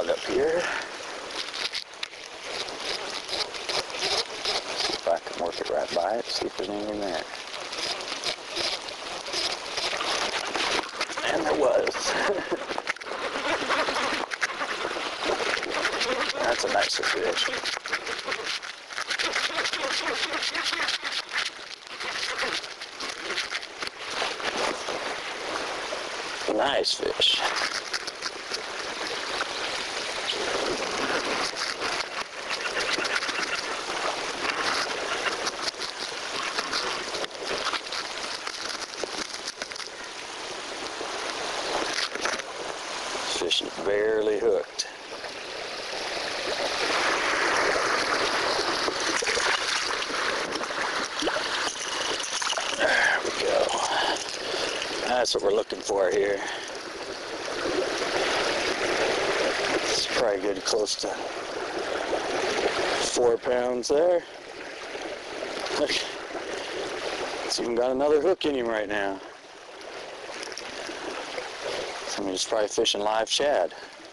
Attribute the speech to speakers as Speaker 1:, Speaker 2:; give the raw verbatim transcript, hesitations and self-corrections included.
Speaker 1: log up here. See if I can work it right by it, see if there's anything there. And there was. That's a nicer fish. Nice fish. Fish is barely hooked. There we go. That's what we're looking for here. It's probably good close to four pounds there. Look, it's even got another hook in him right now. I mean, he's probably fishing live shad.